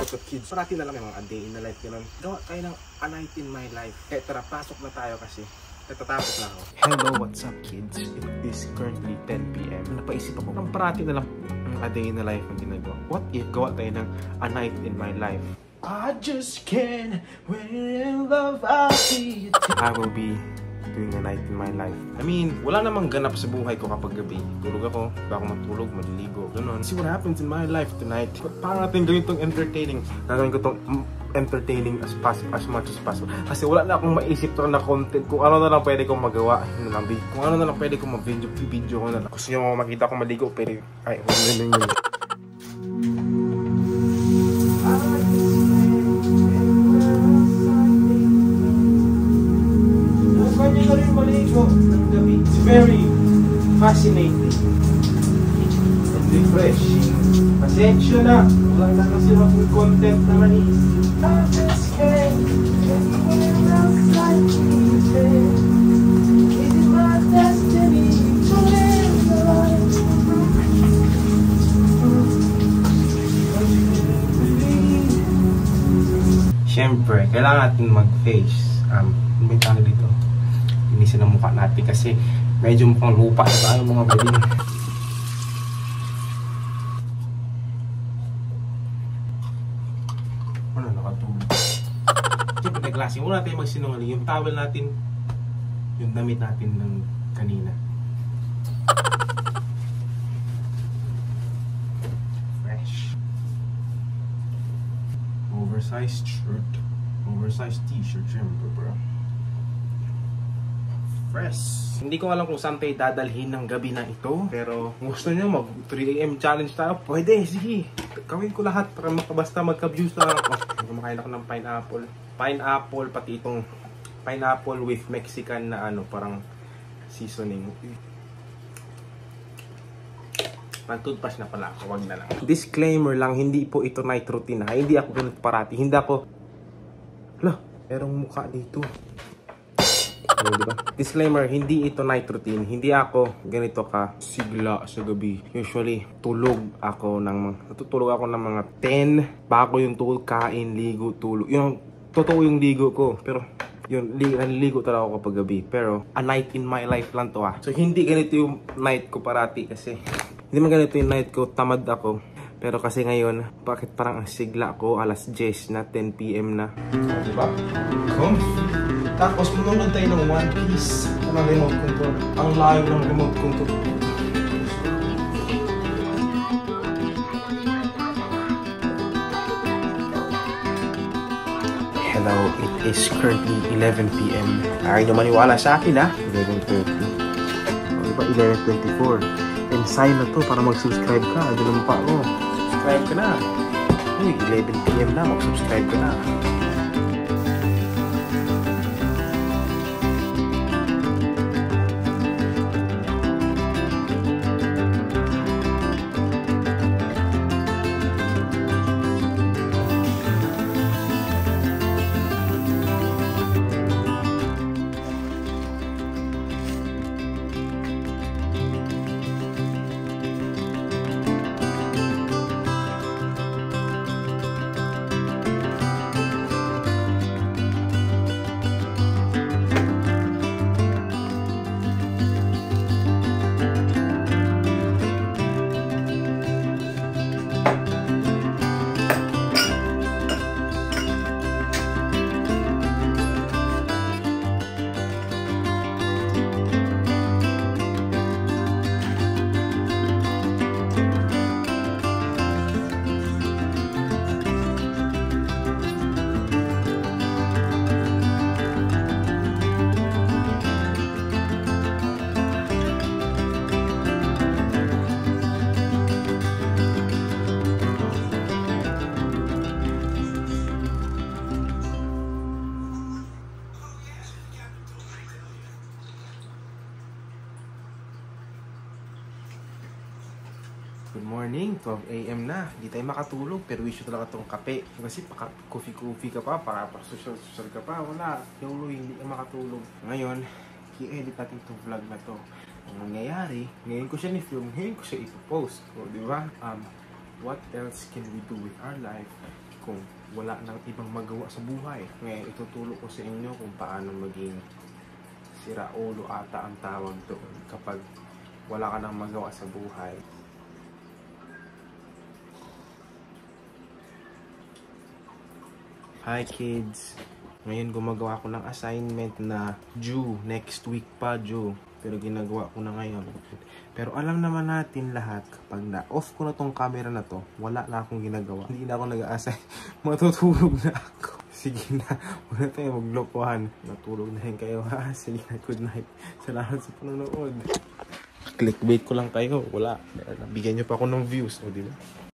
Shortcut Kids. Parati na lang yung mga a day in the life, gano'n. Gawa tayo ng a night in my life. Eh, tara, pasok na tayo kasi natatapos na ako. Hello, what's up kids? It is currently 10 PM. Napaisip ako, ang parati na lang a day in the life ang ginagawa. What if gawa tayo ng a night in my life? I just can't when in love I'll be. I will be doing a night in my life. I mean, wala namang ganap sa buhay ko kapag gabi. Tulog ako, bago matulog, maliligo, gano'n. See what happens in my life tonight. Paano natin gawin itong entertaining? Gagawin ko itong entertaining as much as possible. Kasi wala na akong maisip to na content. Kung ano na lang pwede kong magawa. Kung ano na lang pwede kong mag-video ko na lang. Gusto nyo makita ko maligo, pwede. Ay, huwag na yun. It's very fascinating and refreshing. Pasensya na, wala na kasi akong content na maisip. I just can't get what else like music. Is it my destiny to live the life? Siyempre, kailangan natin mag-face. May tano dito. Linisin ang mukha natin kasi medyo mukhang lupa na tayo mga buddy. Ano, nakatulog. Siyempre na klase, muna tayo magsinungaling. Yung towel natin, yung damit natin ng kanina. Fresh. Oversized shirt. Oversized t-shirt, siyempre bro. Fresh. Hindi ko alam kung saan tayo dadalhin ng gabi na ito. Pero gusto nyo mag 3 AM challenge tayo? Pwede, sige. Gawin ko lahat para basta magka-views na ako. Kumakain ako ng pineapple. Pineapple, pati itong pineapple with Mexican na ano, parang seasoning. Nag-toothbrush na pala ako, wag na lang. Disclaimer lang, hindi po ito night routine ha. Hindi ako ganito parati. Hindi ako... Hala, merong mukha dito. Diba? Disclaimer, hindi ito night routine. Hindi ako ganito ka sigla sa gabi. Usually, natutulog ako ng mga 10 bago yung tulog, kain, ligo, tulog. Yung totoo yung ligo ko. Pero yun, naliligo talaga ako kapag gabi. Pero a night in my life lang to So hindi ganito yung night ko parati kasi hindi man ganito yung night ko, tamad ako. Pero kasi ngayon, bakit parang ang sigla ko alas 10 na, 10 PM na. Diba? Tapos munod tayo ng One Piece. Ang remote control. Ang layo ng remote control. Hello, it is currently 11 PM. Ayaw nyo maniwala sa akin ha? 11:30. O diba 11:24? And sign na to para mag-subscribe ka. Ano naman pa ako? Subscribe ka na. Uy, 11 PM na. Mag-subscribe ka na. Good morning, 12 AM na. Hindi tayo makatulog, pero wish talaga itong kape. Kasi coffee ka pa, para social ka pa. Wala, yung hindi ka makatulog. Ngayon, i-edit natin itong vlog na to. Ang nangyayari, ngayon ko siya ni-film, ngayon ko siya ipopost. O, di ba? What else can we do with our life kung wala nang ibang magawa sa buhay. Ngayon, itutulong ko sa inyo kung paano maging siraulo ata ang tawag doon kapag wala ka nang magawa sa buhay. Hi kids! Ngayon gumagawa ko ng assignment na due. Next week pa due. Pero ginagawa ko na ngayon. Pero alam naman natin lahat, kapag na-off ko na tong camera na to, wala na akong ginagawa. Hindi na ako nag-a-assign. Matutulog na ako. Sige na, wala tayo maglokohan. Natulog na rin kayo ha. Sige na, good night. Salamat sa panonood. Clickbait ko lang kayo. Wala. Bigyan nyo pa ako ng views. O diba?